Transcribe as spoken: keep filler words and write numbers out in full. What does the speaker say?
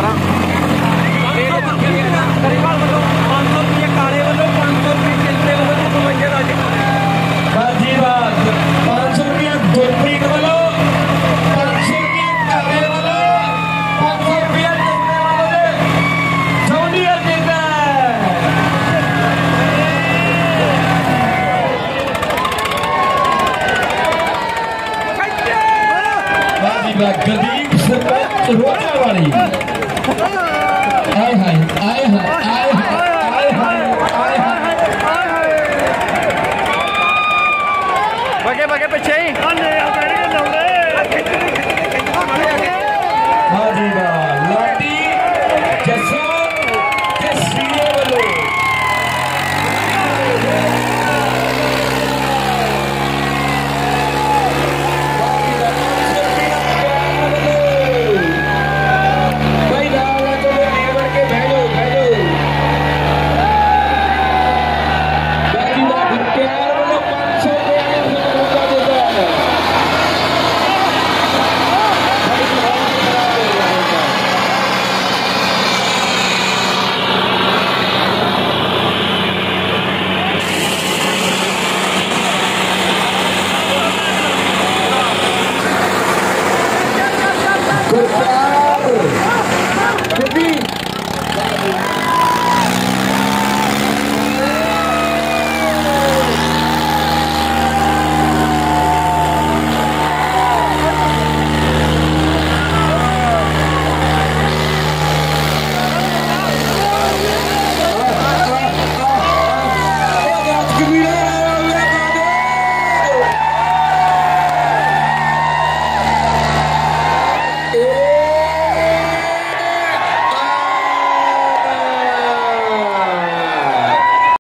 करा गरीबाल वालों पाँच सौ रुपये काले वालों पाँच सौ रुपये चिलते वालों बवंजा राजे बाजी बात पाँच सौ रुपये गुरप्रीत वालों पाँच सौ रुपये काले वालों पाँच सौ रुपये चिलते वालों ने जोड़िया देता बाजी बात गरीब सरपंच रोजा वाली आए हाय आए हाय आए